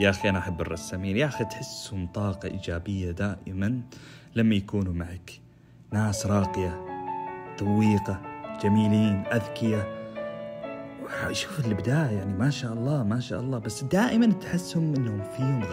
يا أخي أنا أحب الرسامين، يا أخي تحسهم طاقة إيجابية دائما لما يكونوا معك، ناس راقية ذويقة جميلين أذكياء. شوف الإبداع يعني ما شاء الله ما شاء الله، بس دائما تحسهم إنهم فيهم